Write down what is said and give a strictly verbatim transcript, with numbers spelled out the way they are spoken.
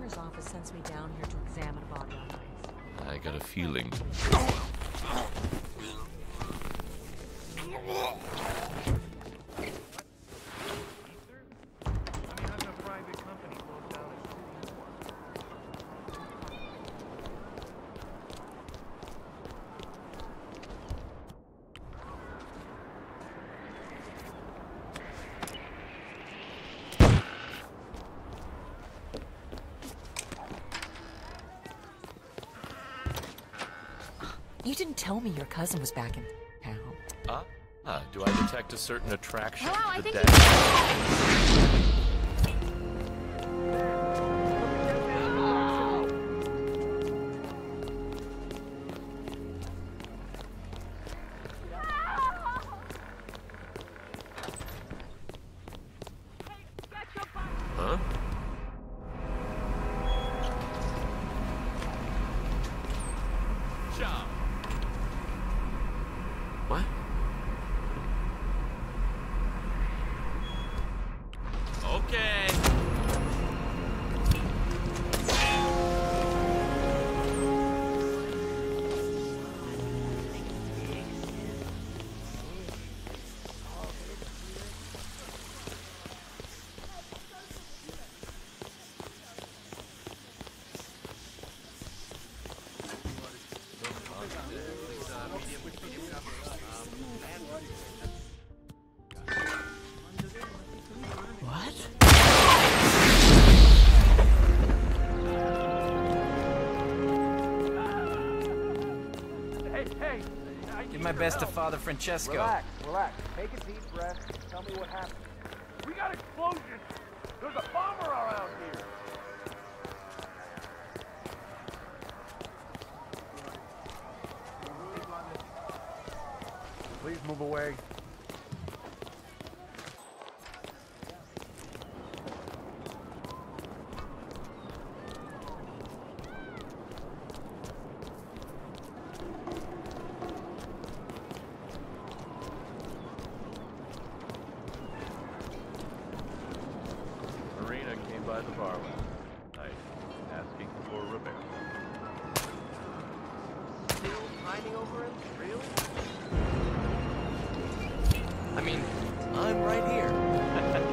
coroner's office sends me down here to examine a body on ice. I got a feeling. You didn't tell me your cousin was back in town. Ah, uh, do I detect a certain attraction Wow, I to the think dead? Huh? Job. What? Okay. What? Hey, hey! I Give my best to Father Francesco. Relax, relax. Take a deep breath. Tell me what happened. We got explosions! There's a bomber around here! Please move away. Marina came by the bar last night, asking for Rebecca. Still pining over him? Really? I mean, I'm right here.